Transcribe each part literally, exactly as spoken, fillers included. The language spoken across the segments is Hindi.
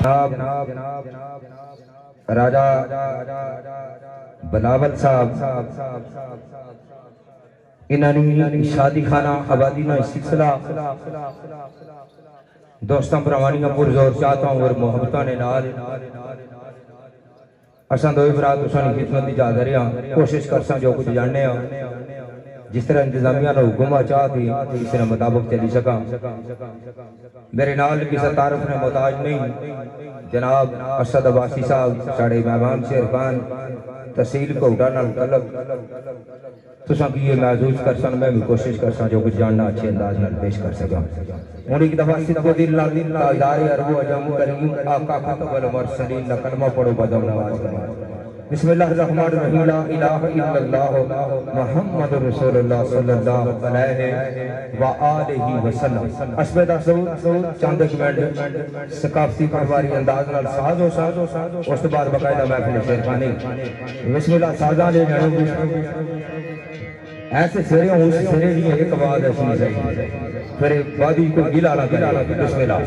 राजा बिलावल साहब इन्होंने शादी खाना आबादी ना सिलसिला दोस्तों भरावानियां पुरजोर चाहता और मोहब्बत ने नाल असा दो भरा तुसानी खिदमत की जा रहे हैं। कोशिश कर जो कुछ जानने जिस तरह इंतजामिया ने हुक्म चाह थी किसी ने मुताबिक चली सका। मेरे नाल किसी तारफ ने मोहताज नहीं। जनाब असद अब्बासी साहब साढ़े महमान शेर खान तहसील कोटा नाल तलब तुसा की ये महसूस कर सन मैं भी कोशिश कर सा जो कुछ जानना अच्छे अंदाज में पेश कर सका। और एक दफा सिद्ध दिल लादिन ताजदार अरबो अजम करीम आका खतबल मुरसलीन ला कलमा पढ़ो बदम नवाज कमा। बिस्मिल्लाहिर्रहमानिर्रहीम ला इलाहा इल्लल्लाह मुहम्मदुर रसूलुल्लाह सल्लल्लाहु अलैहि व आलिहि वसल्लम। अस्बेदा सऊद चंद मिनट सकाफती परवारी अंदाज नाल साज हो साज उस तो बाद बकायदा महफिल शेरखानी बिस्मिल्लाह साजा ले जानो ऐसे सिरे उस सिरे की एक आवाज ऐसी सही फिर वादी को गिला ना गिला बिस्मिल्लाह।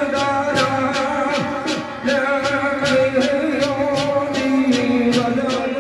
Ram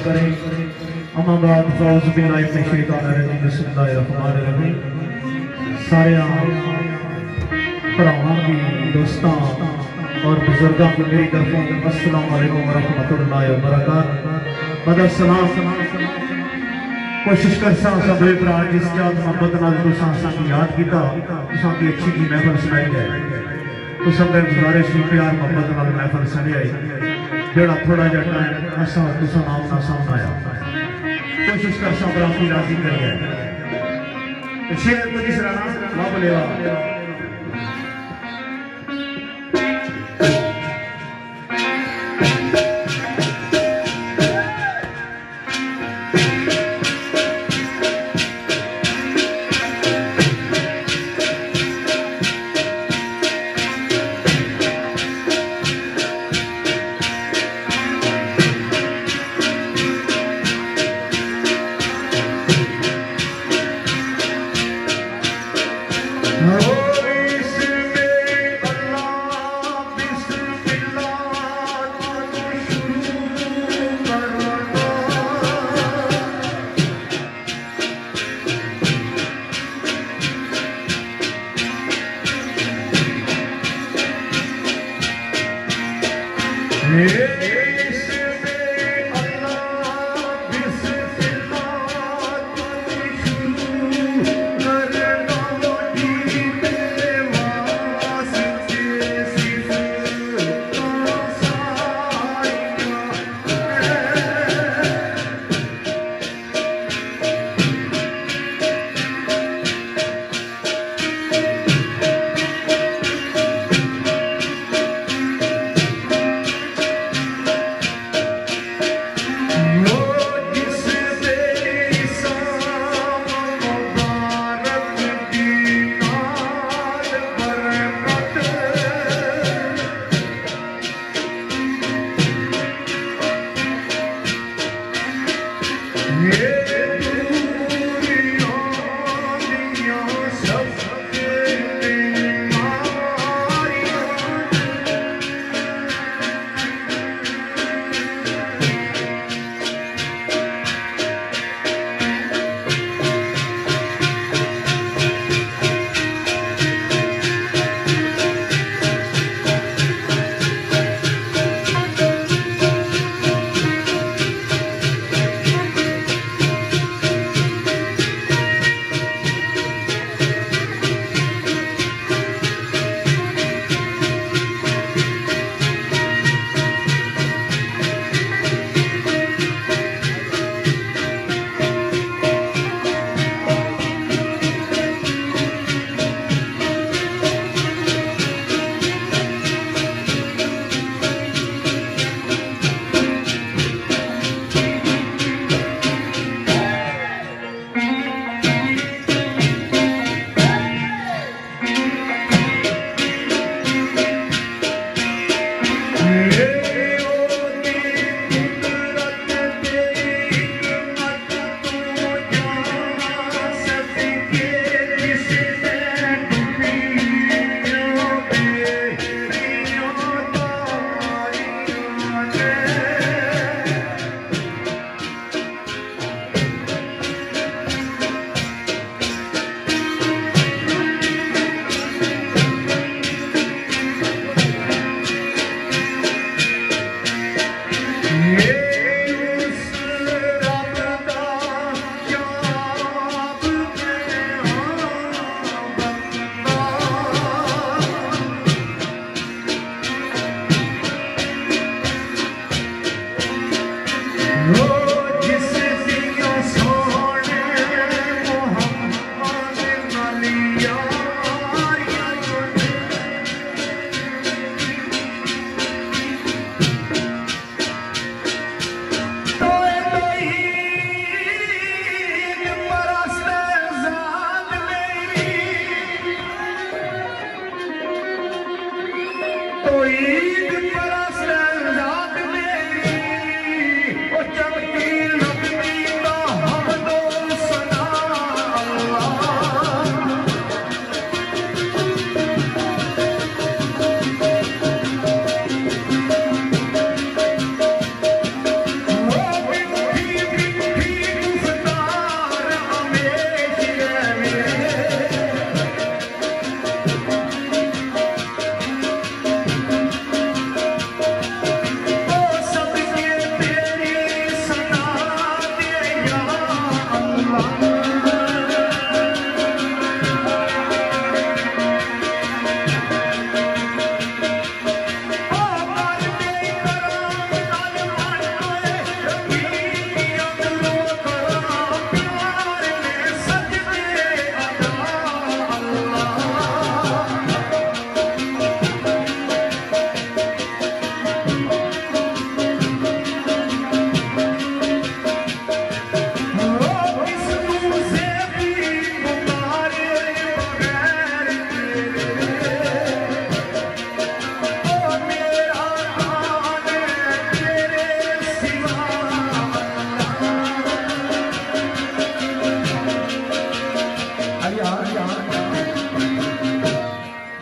करें। अम्मा बाद फ़ौज़ बिल्लाहि मिनश शैतानिर रजीम बिस्मिल्लाहिर रहमानिर रहीम। सारे भरावां की दोस्तां और बुजुर्गों की मेरी तरफों अस्सलाम वालेकुम व रहमतुल्लाहि व बरकातहू। बद सलाम कोशिश कर सा सब भरा जिस जात मोहब्बत नाल तुसां सानू याद कीता तुसां की अच्छी जी महफिल सुनाई जाए। तो सब मैं गुजारिश ही प्यार मोहब्बत नाल महफिल सुनाई जेड़ा थोड़ा जा टाइम असा तुसां नाम ना सामने आया कोशिश कर सा भरा की राजी करिए। शेर को जिस राना बाब लेवा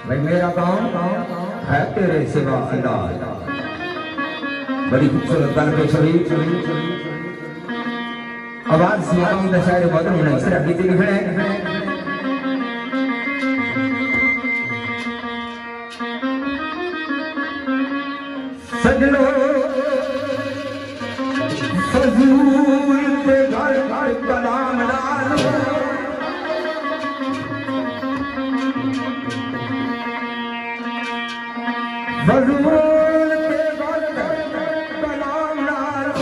भाई मेरा काम है तेरे सिवा अंदाज। बड़ी खूबसूरत गल पेश हुई। आवाज सियाम दा शायर बदर होना इस तरह गीत लिखना है। सजनो फजूल ते घर घर कलाम डालो, फजूल ते घर घर कलाम डालो,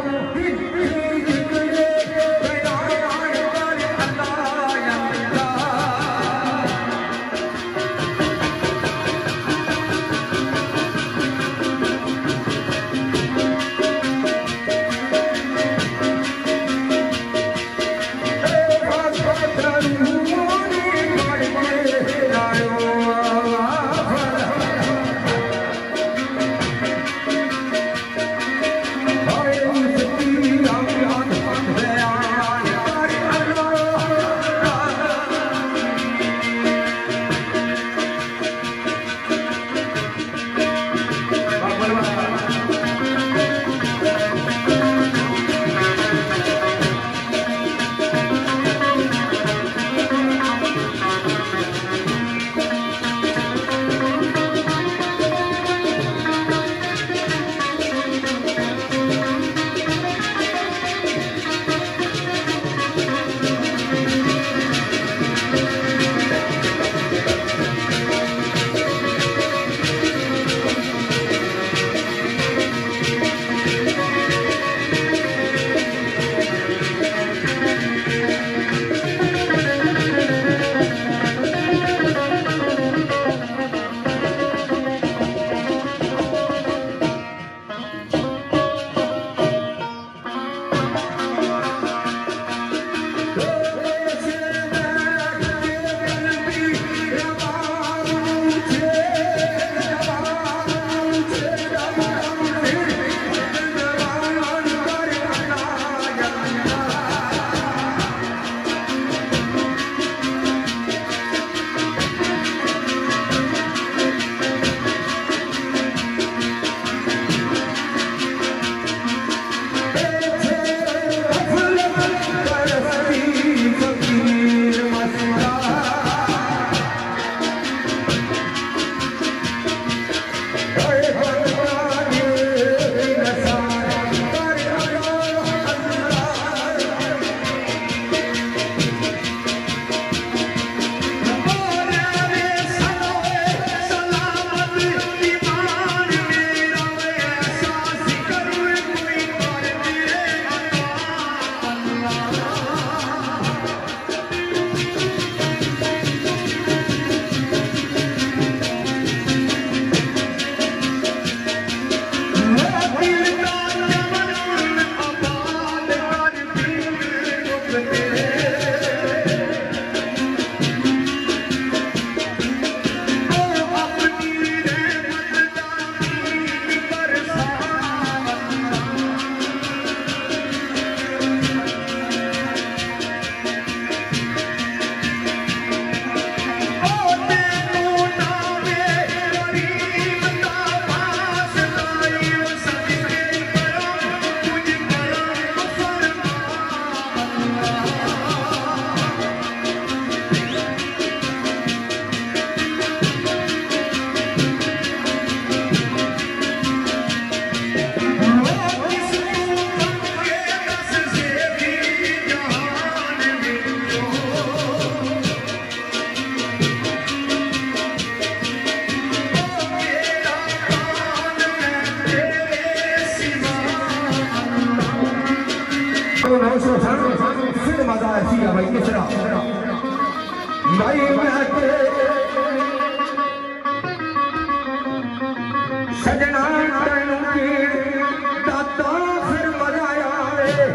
फिर मजा ऐसी है भाई किसरा भाई सजना दाता फिर मजा आए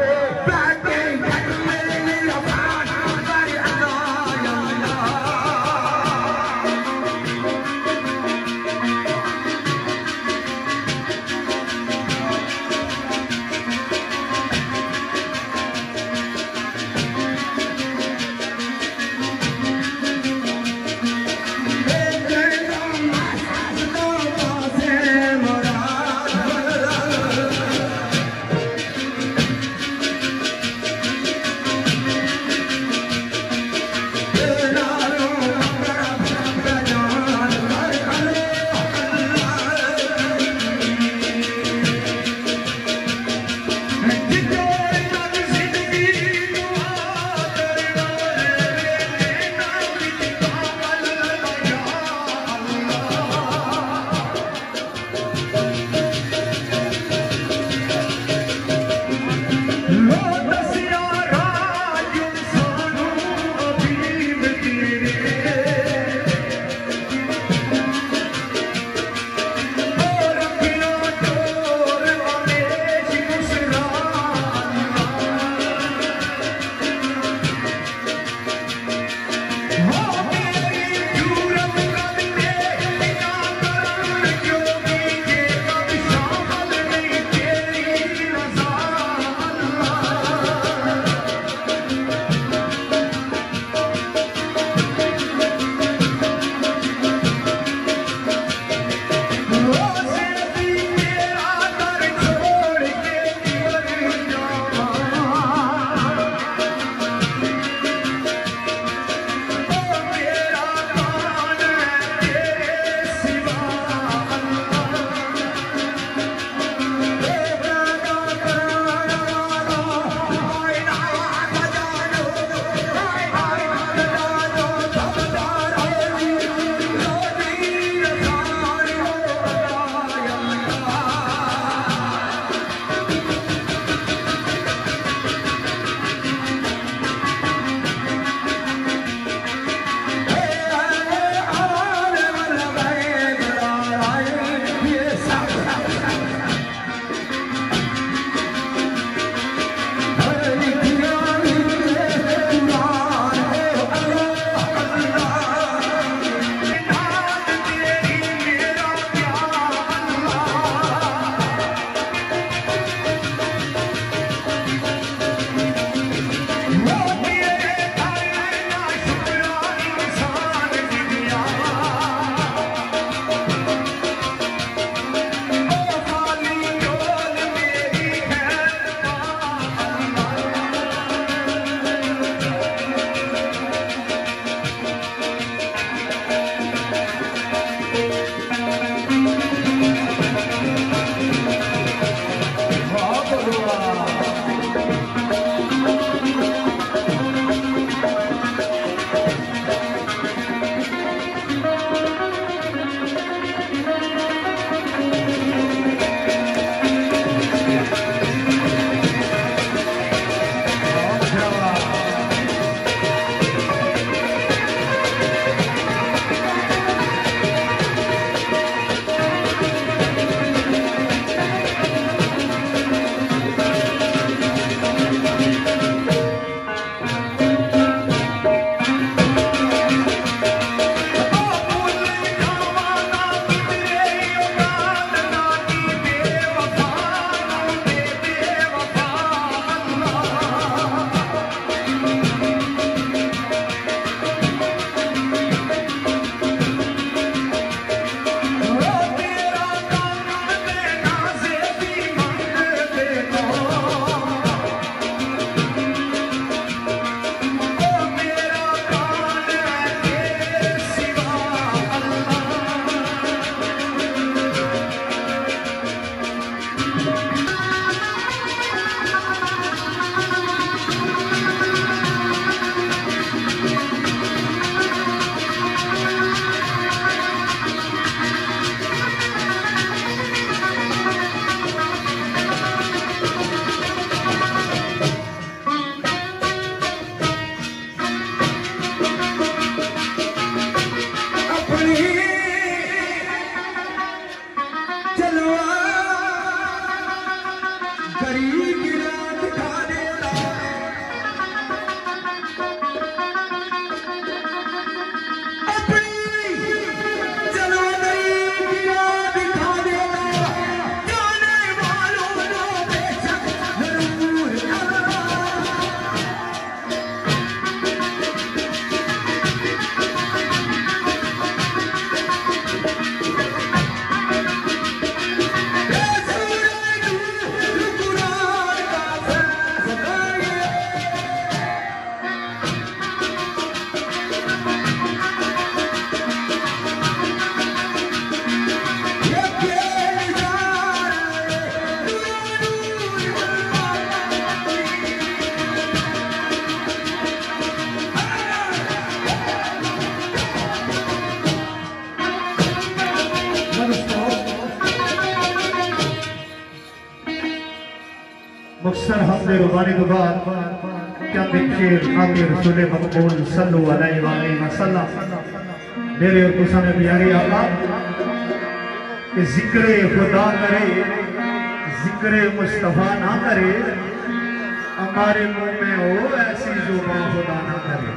दे रुबानी तो बाद चंद एक शेर नाते रसूल मकबूल सल्लल्लाहु अलैहि वसल्लम मेरे और तुसा में प्यारे आका कि जिक्र खुदा करे जिक्र मुस्तफा ना करे हमारे मुंह में हो ऐसी जुबान खुदा ना करे।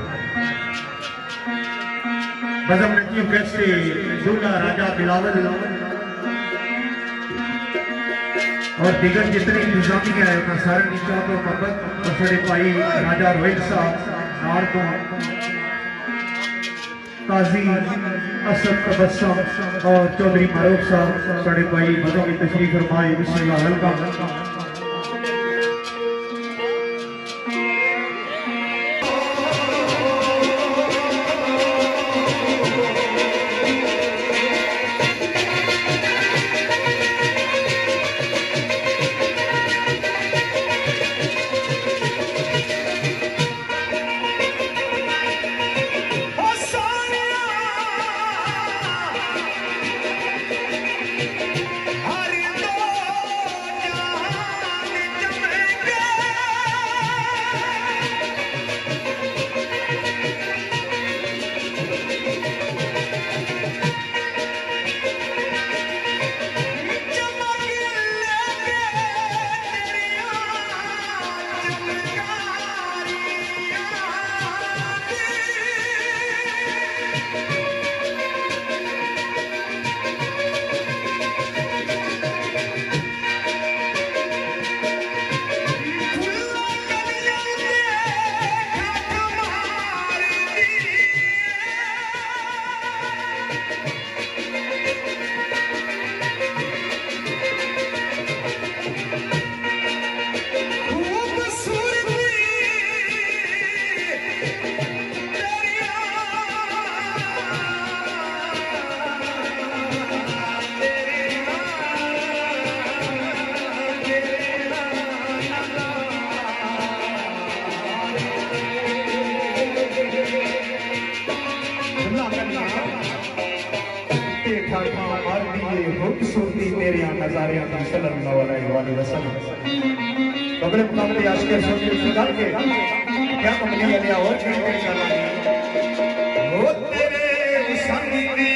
बदम नकीब कैसे दूल्हा राजा बिलावल और दिगर जितने इंतजामिया है उनका सारे निशा तो मोहब्बत और सारे भाई राजा रोहित साहब नार को काजी असद तबस्सुम और चौधरी मारूफ साहब सारे भाई बदों की तशरीफ फरमाए बिस्मिल्लाह वेलकम। खूबसूरती तेरे नजारे सल्लल्लाहु अलैहि वसल्लम कबले मुकाबले आशिक सोच निकाल के क्या कमली लिया और वो तेरे संग में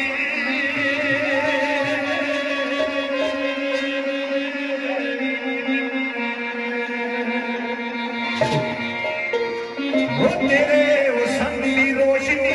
वो तेरे वो संग की रोशनी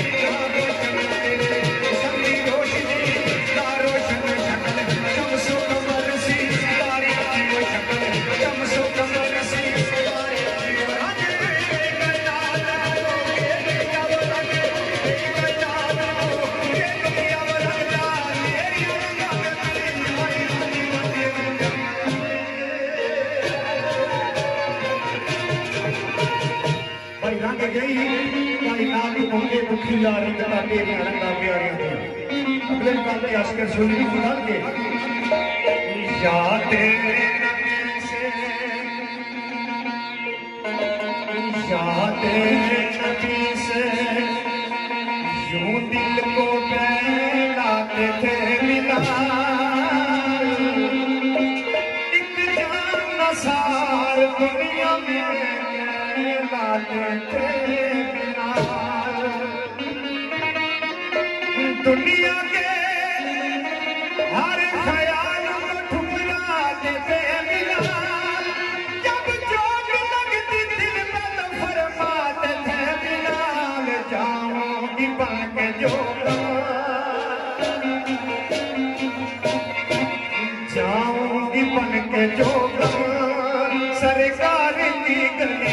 अगले मुकाबले आशिक रसूल की निकाल के याद से याद नबी से यूं दिल को बहलाते थे मिला एक जान सार दुनिया में लाते थे दुनिया के हर ख्याल को ठुकरा देते मिला जब चोट लगती दिल में तो फरमाते थे बिलाल जाऊंगी बन के जो जाऊंगी बन के जो सरकार की गली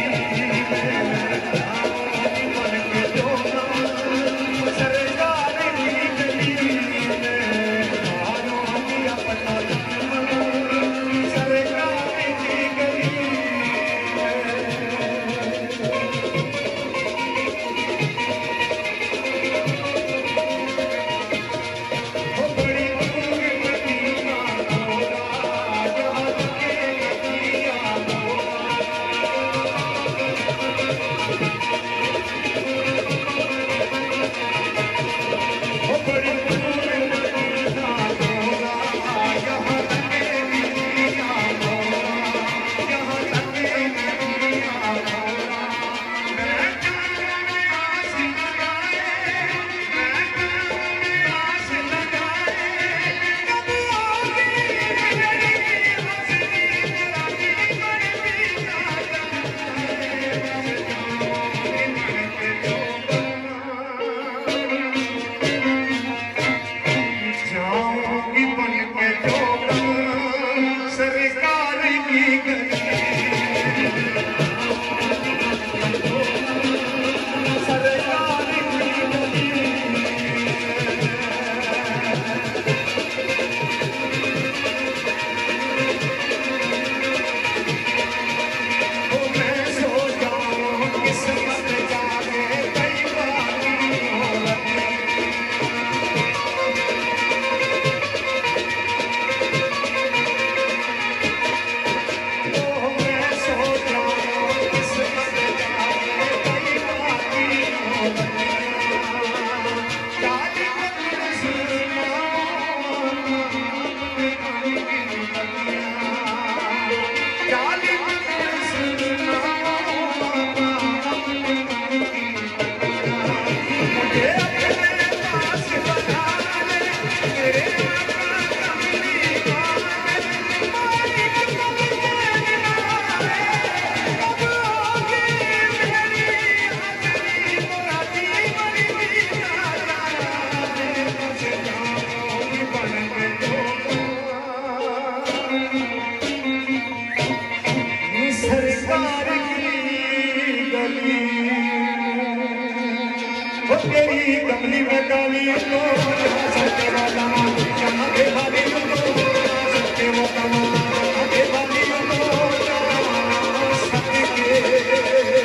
लवली में काली को सत्य वाला जाना के भाभी को सत्य वाला के भाभी को सत्य के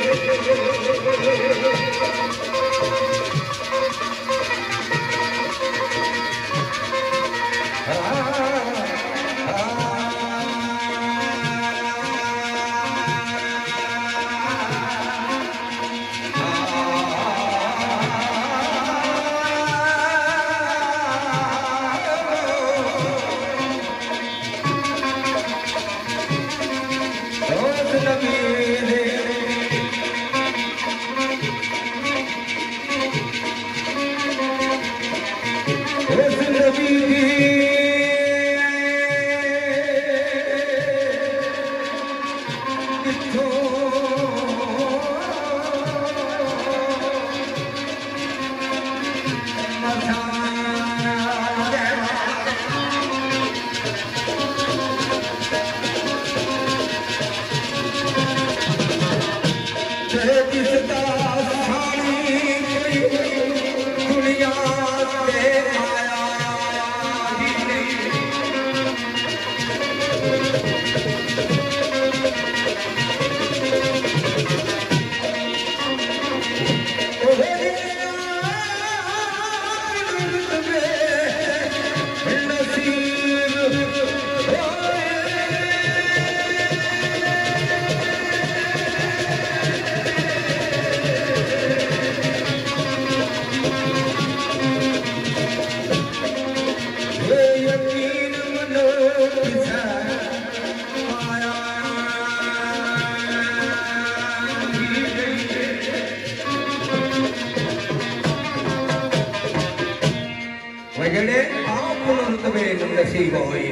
नसीब होई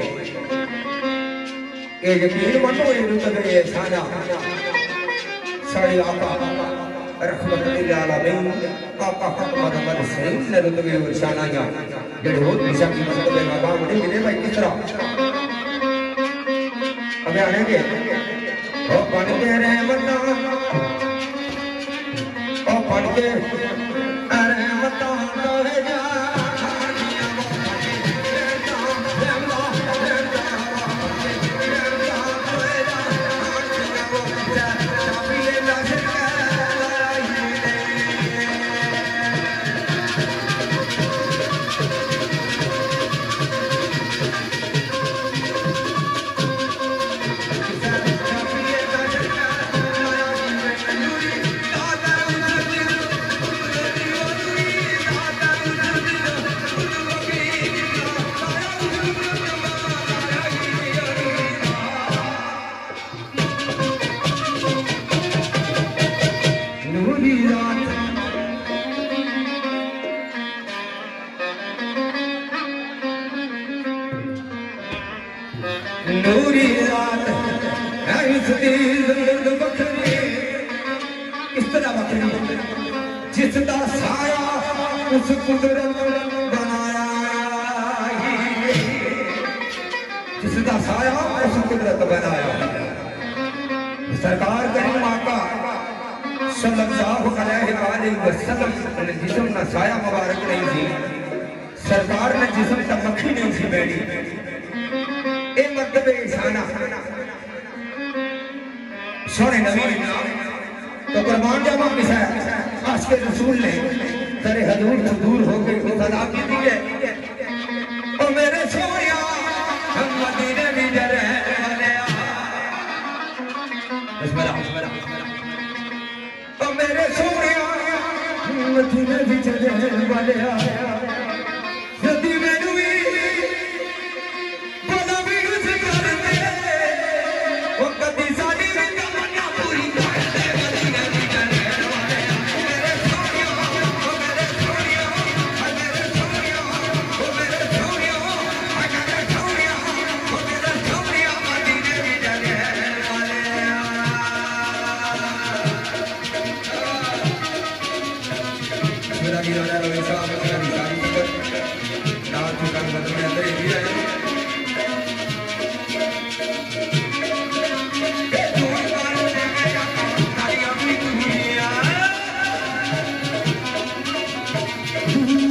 ये यकीन मनो ये रुतबे साना साड़ी आका रहमत लिल आलमीन आका फकमत मद सलीम ने रुतबे और शानाया जेड़े हो दिशा की रुतबे मकाम नहीं मिले भाई किस तरह अबे आनेंगे ओ बन के रहमत ओ बन के रहमत तो जा नूरी रात बखरी इस तरह बखरी जिसका साया उस कुदरत बनाया जिसका साया उस कुदरत बनाया सरकार करीम आका सल्लल्लाहु अलैहि वसल्लम ने जिस्म का साया मुबारक नहीं थी सरकार ने जिस्म का मक्खी नहीं थी बैठी सोने नबी तो कुर्बान जावा किसा आज के रसूल ने तेरे हजूर से दूर हो गई तो सदा की दी है ओ मेरे सोनिया हम मदीने भी जा रहे वाले बिस्मिल्लाह ओ मेरे सोनिया हम मदीने भी जा रहे वाले यदि मैनू भी बोला भी उस करते ओ कदी साडी Mm-hmm.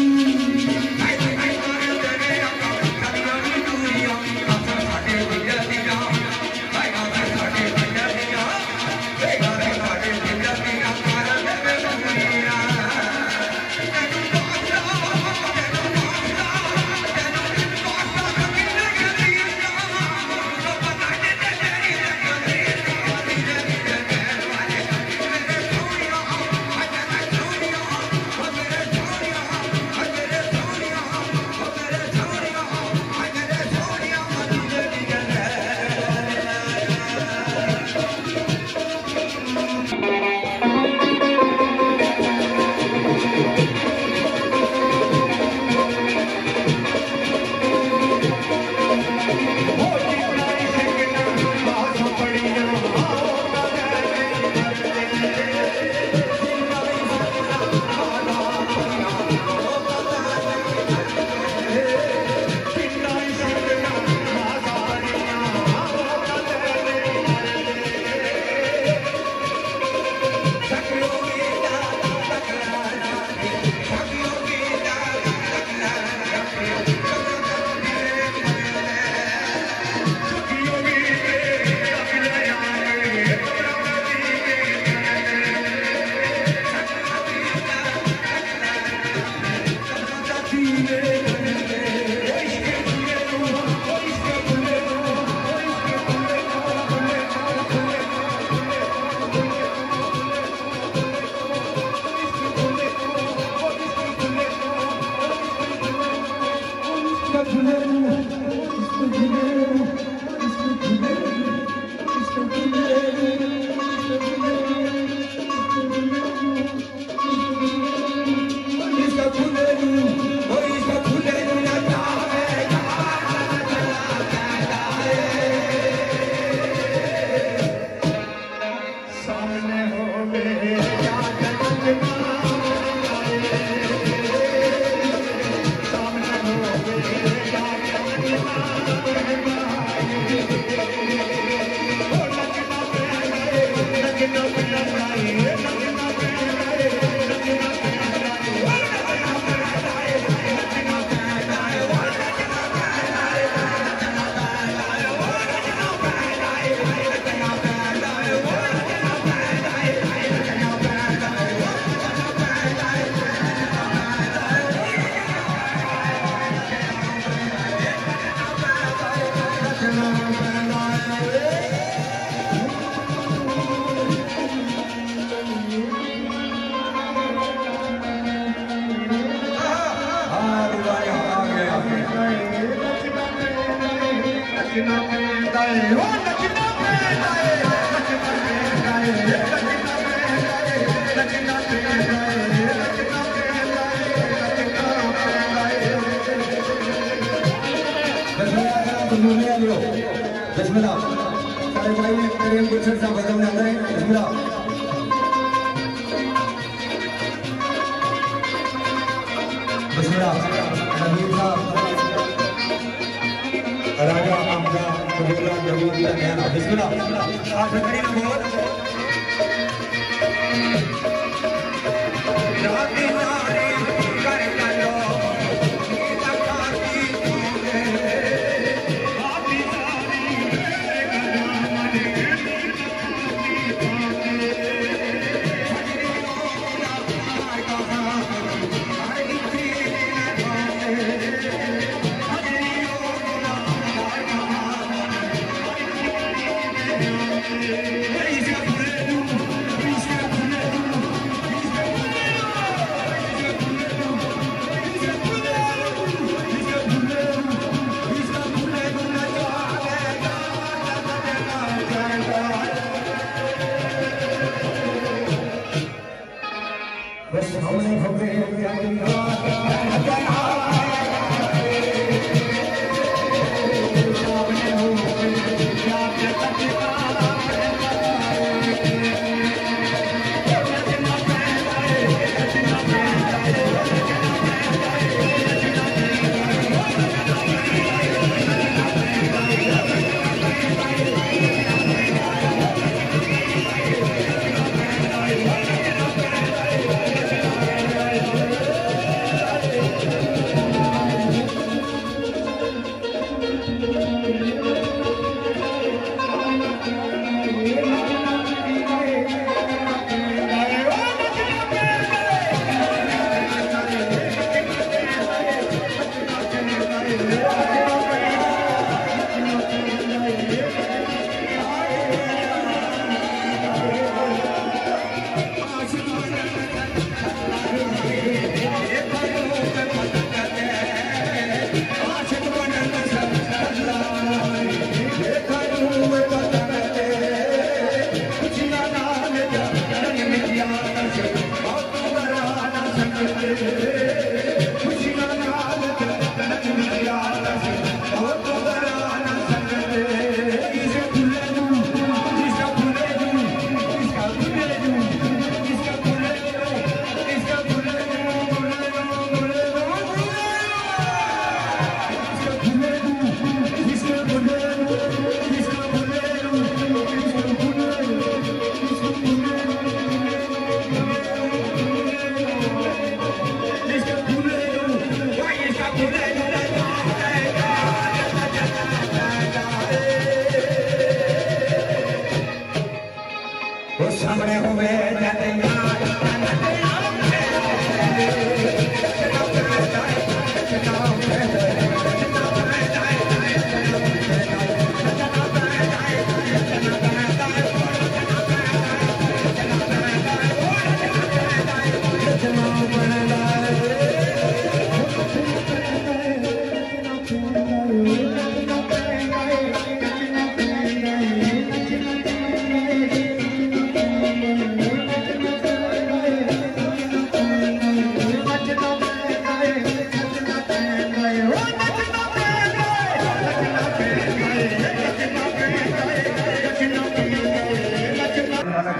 Bismillah. Saudara saya yang bercerita bagaimana anda? Bismillah. Bismillah. Nabi Sahab. Raja Amza Kedua Nabi Tiana. Bismillah. Akhir kali nak buat. Ladies and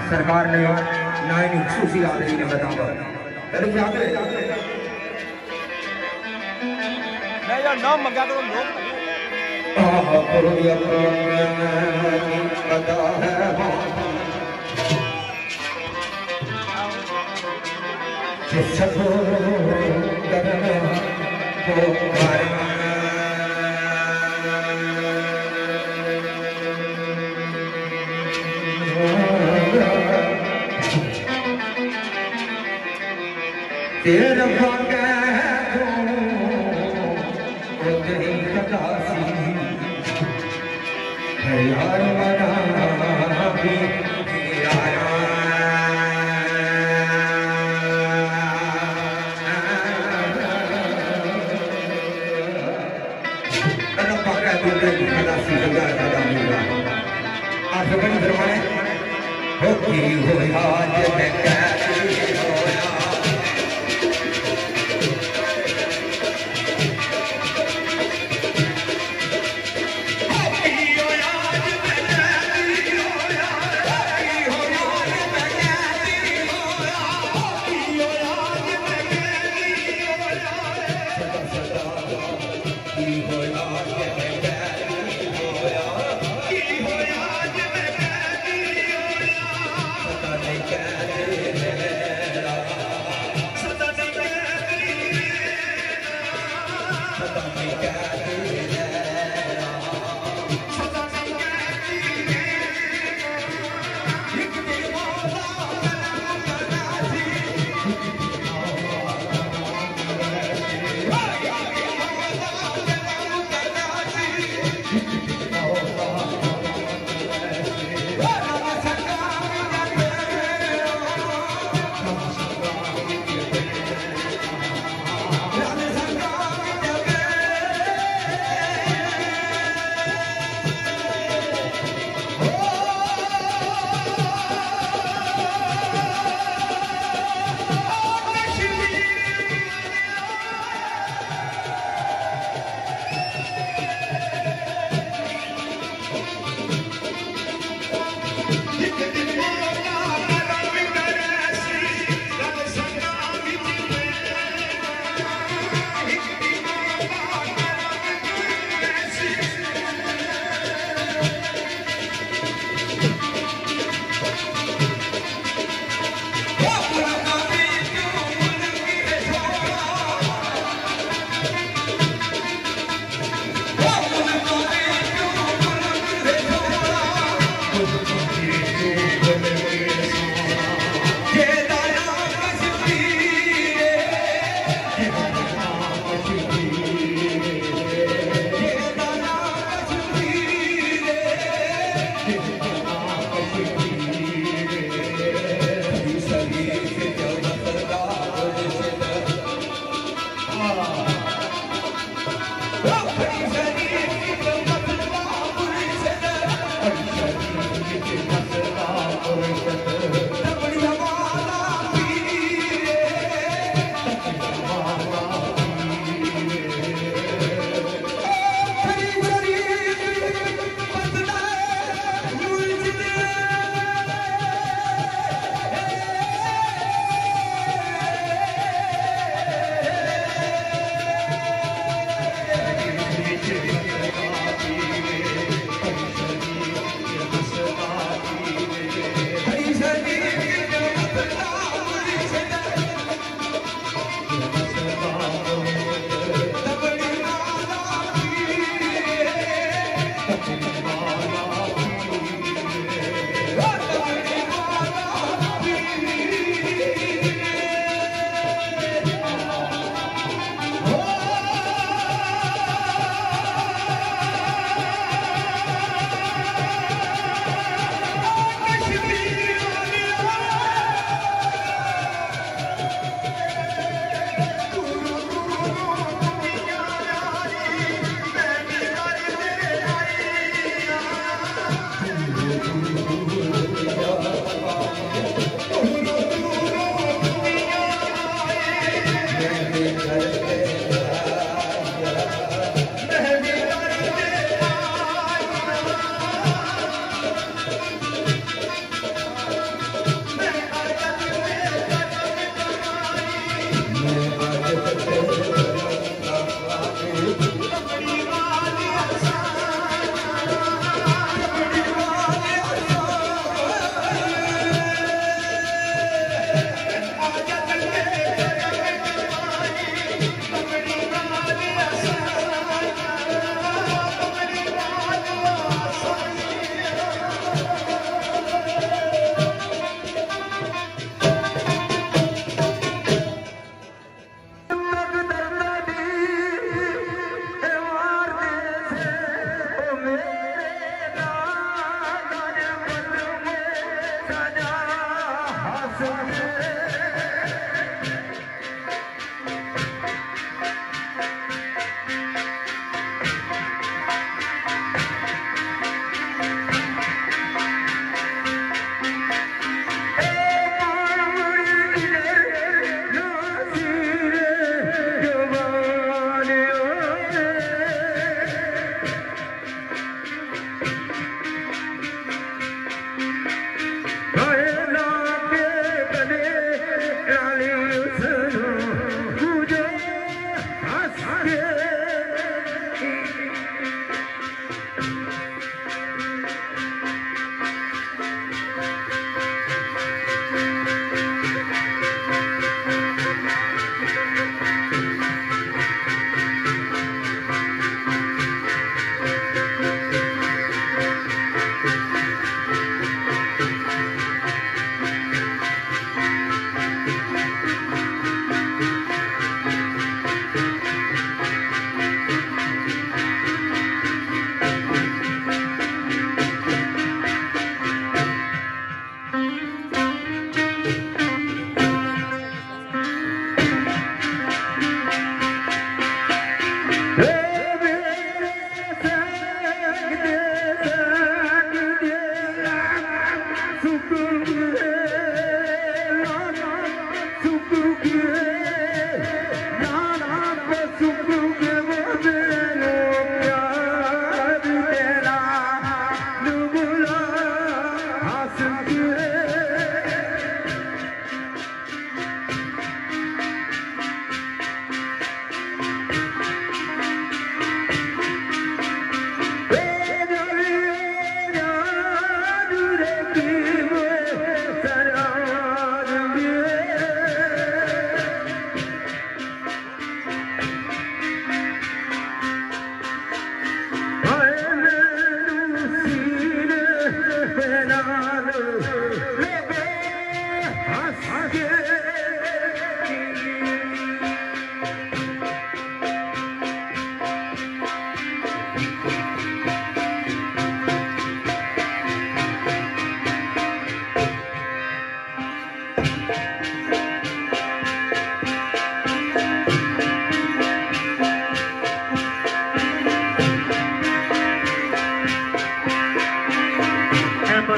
सरकार ने ना इन खुसूसी आदमी ने बतावा तेरे याद है मैं यार नाम मंगा तो लोग आहा करो या पता है कि सब करना को करना तेरा भाग्य है वो तेरी कदासी है यार मना भी आया तेरा भाग्य वो तेरी कदासी है यार मना होगा आज बड़ी दरबार होती हो आज मैं कैसी होया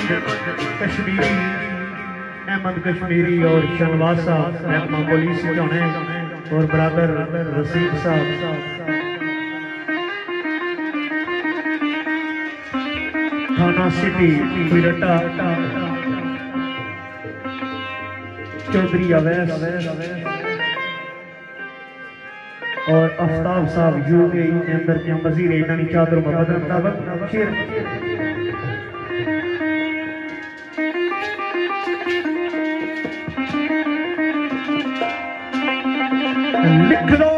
अहमद कश्मीरी अहमद कश्मीरी और शहनवाज साहब महकमा पुलिस जाने और बराबर रसीद साहब थाना सिटी बिरटा चौधरी अवैस और आफ्ताब साहब यूएई के अंदर के वजीर इनानी चादर मोहम्मद मुताबिक शेर लिख लो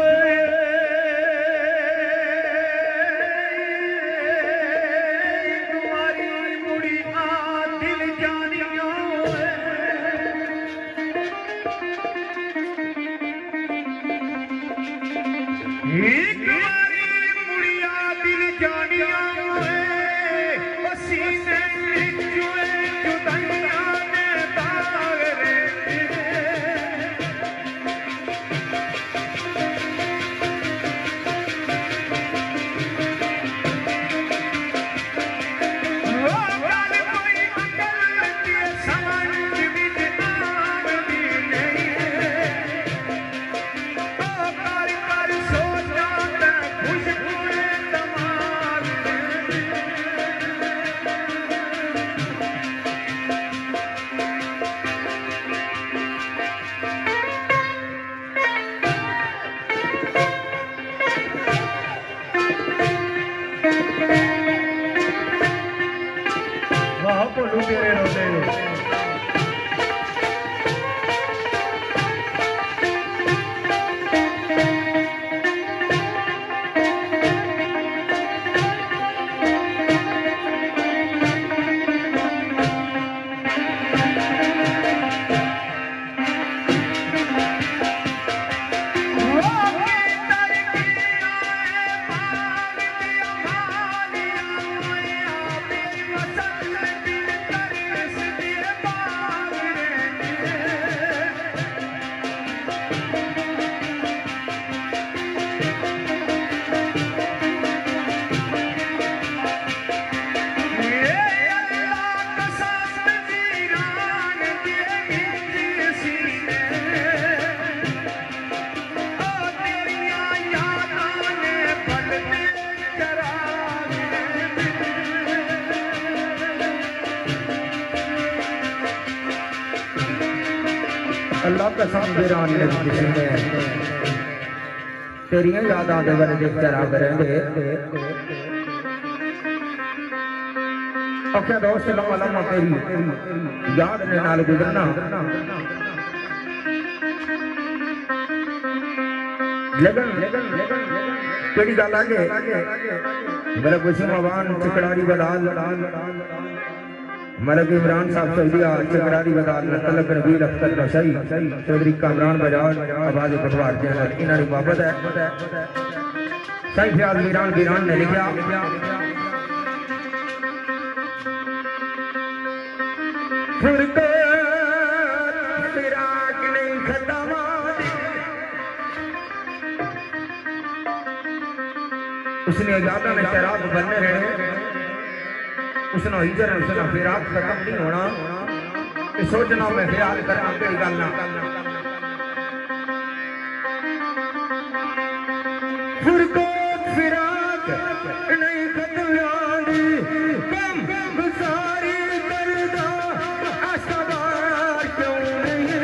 अल्लाह का सामने तेरिया याद आते बारे देख चरा करेंगे अच्छा दोस्त लम्मा लम्मा तेरी याद ने नाल गुजरना लगन केड़ी गल आगे मेरा कुछ मवान चिकड़ारी बदाल मलक इमरान साहब सऊदिया चिकड़ारी बदाल तलक नबीर अख्तर नशई चौधरी कामरान बजाज आवाज पटवार चैनल इन्हां दी मोहब्बत है सही ख्याल वीरान वीरान ने लिखा फुरकत फिराक नहीं खत्म उसने यादा में शराब बनने रहे उसने हिजर उसने फिराक खत्म नहीं होना ये सोचना मैं ख्याल करना केड़ी गल ना फुरकत फिराक नहीं खत्म यानी कम गुजारी करदा आसवार क्यों नहीं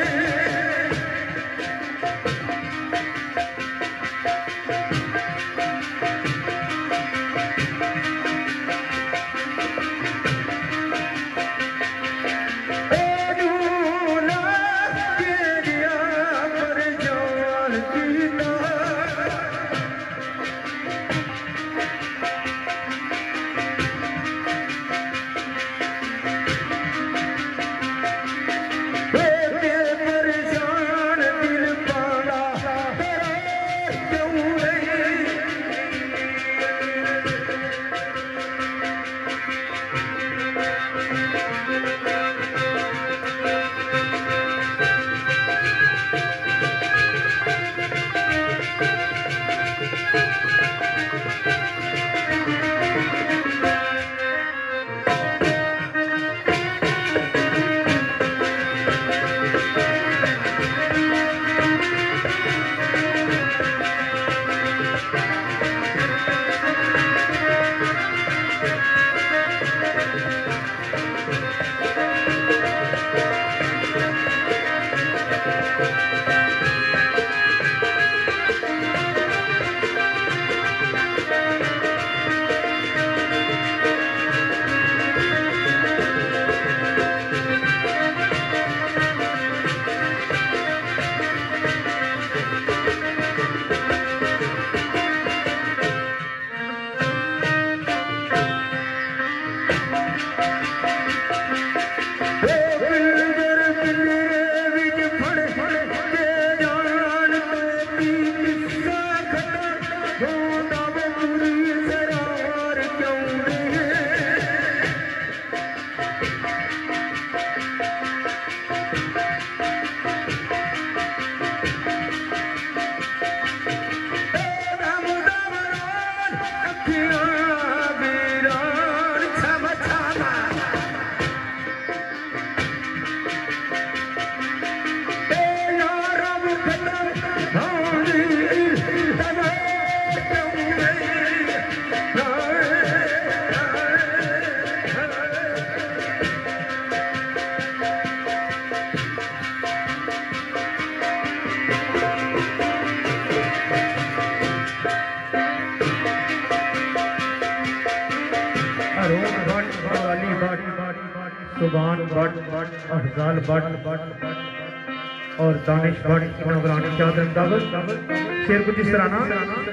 सुभान भट्ट अफजाल भट्ट और दानिश भट्ट मनोग्रानी चादर दावत शेर कुछ इस तरह ना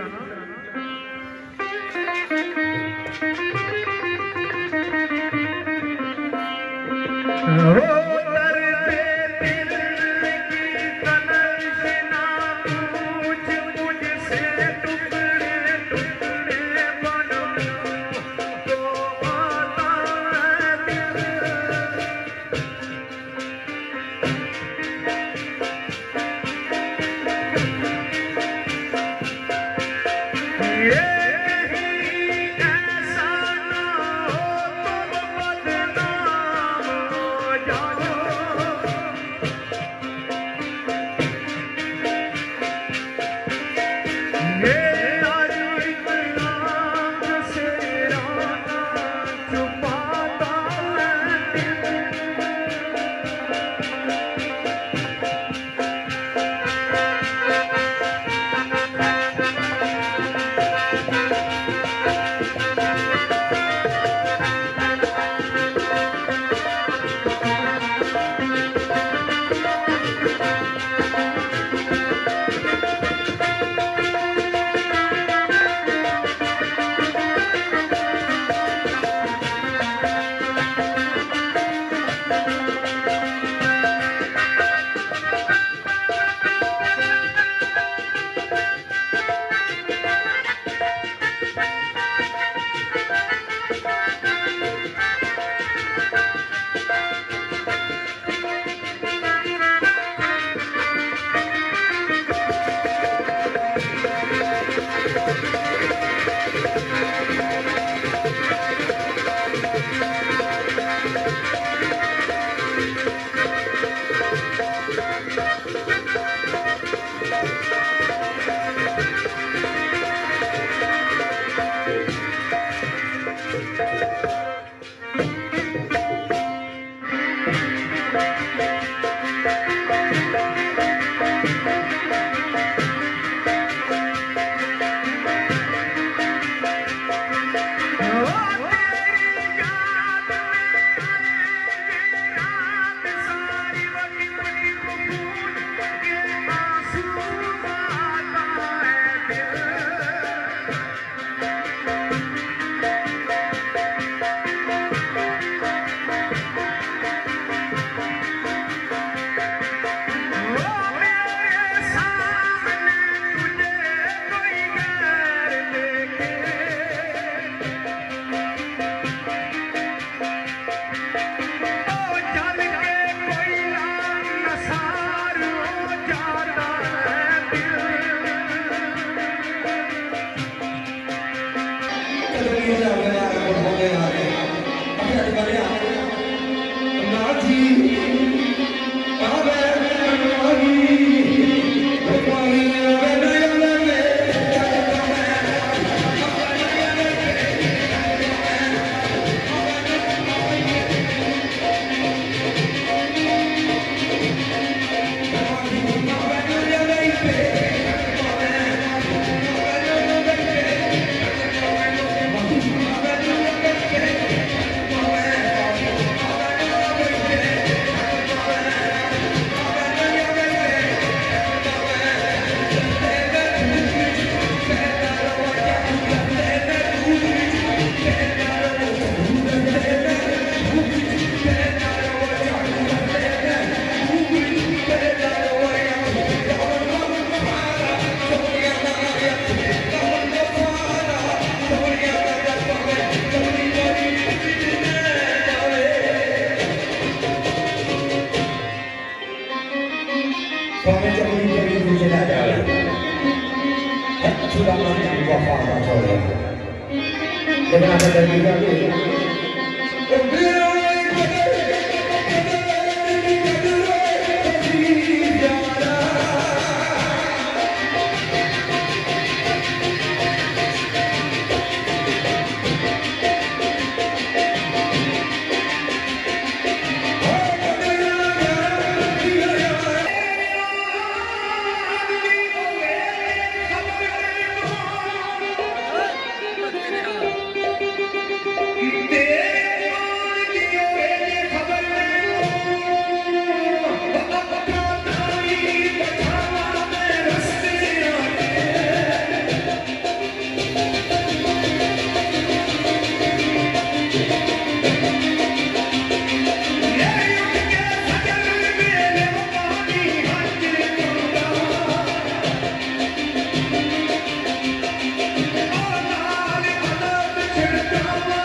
Come on.